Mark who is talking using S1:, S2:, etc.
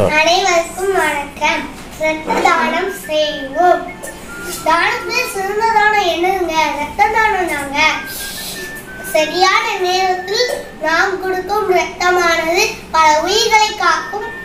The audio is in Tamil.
S1: அனைவருக்கும் வணக்கம். ரத்த தானம் செய்வோம். தானத்தில் சிறந்த தானம் என்னதுங்க? ரத்த தானம் தாங்க. சரியான நேரத்தில் நாம் கொடுக்கும் ரத்தமானது பல உயிர்களை காக்கும்